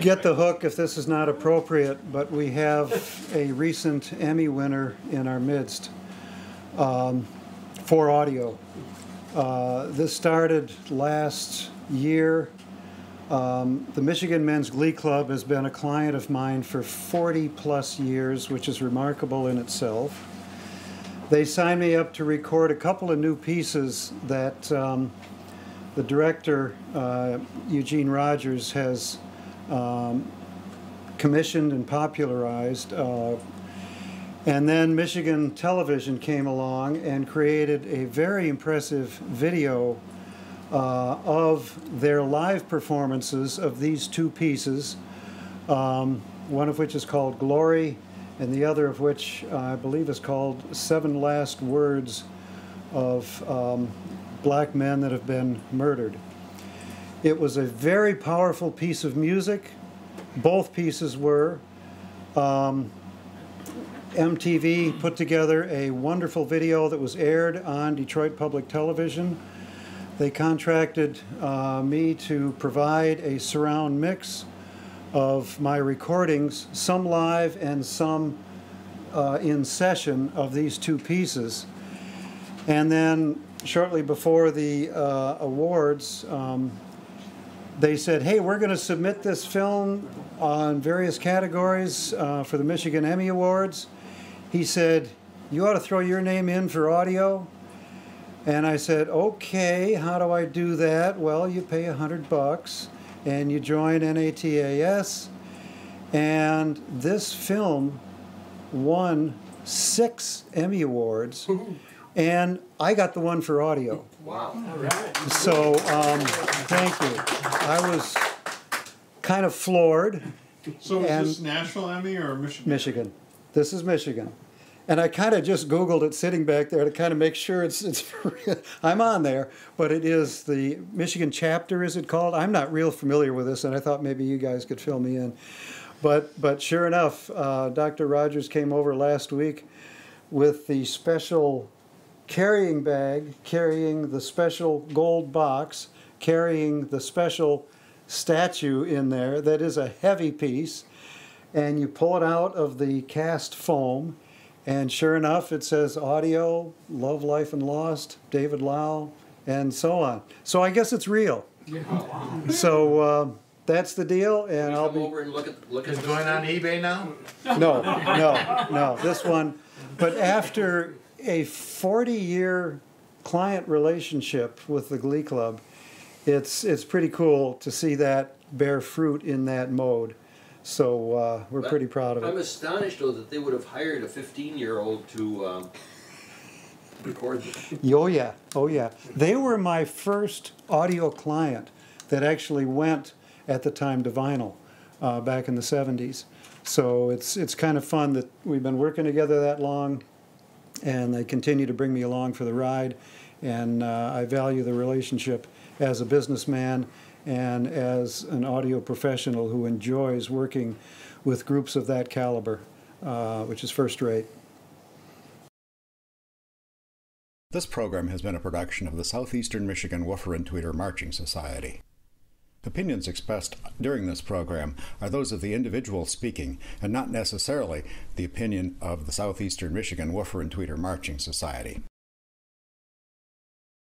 get the hook if this is not appropriate, but we have a recent Emmy winner in our midst for audio. This started last year. The Michigan Men's Glee Club has been a client of mine for 40 plus years, which is remarkable in itself. They signed me up to record a couple of new pieces that the director, Eugene Rogers, has commissioned and popularized. And then Michigan Television came along and created a very impressive video of their live performances of these two pieces, one of which is called Glory, and the other of which I believe is called 7 Last Words of Black Men That Have Been Murdered. It was a very powerful piece of music. Both pieces were. MTV put together a wonderful video that was aired on Detroit Public Television. They contracted me to provide a surround mix of my recordings, some live and some in session, of these two pieces. And then shortly before the awards, they said, hey, we're going to submit this film on various categories for the Michigan Emmy Awards. He said, you ought to throw your name in for audio. And I said, okay, how do I do that? Well, you pay $100 and you join NATAS. And this film won 6 Emmy Awards, and I got the one for audio. Wow. All right. So, thank you. I was kind of floored. So is this National Emmy or Michigan? Michigan. This is Michigan. And I kind of just Googled it sitting back there to kind of make sure it's I'm on there, but it is the Michigan chapter, is it called? I'm not real familiar with this, and I thought maybe you guys could fill me in. But sure enough, Dr. Rogers came over last week with the special carrying bag, carrying the special gold box, carrying the special statue in there that is a heavy piece, and you pull it out of the cast foam. And sure enough, it says audio, Love, Life, and Lost, David Lau, and so on. So I guess it's real. Yeah. So that's the deal, and I'll be over and look at Is it going on eBay now? No, this one. But after a 40-year client relationship with the Glee Club, it's pretty cool to see that bear fruit in that mode. So we're pretty proud of it. I'm astonished, though, that they would have hired a 15-year-old to record this. Oh, yeah. Oh, yeah. They were my first audio client that actually went, at the time, to vinyl back in the 70s. So it's kind of fun that we've been working together that long, and they continue to bring me along for the ride. And I value the relationship as a businessman and as an audio professional who enjoys working with groups of that caliber, which is first rate. This program has been a production of the Southeastern Michigan Woofer and Tweeter Marching Society. Opinions expressed during this program are those of the individual speaking and not necessarily the opinion of the Southeastern Michigan Woofer and Tweeter Marching Society.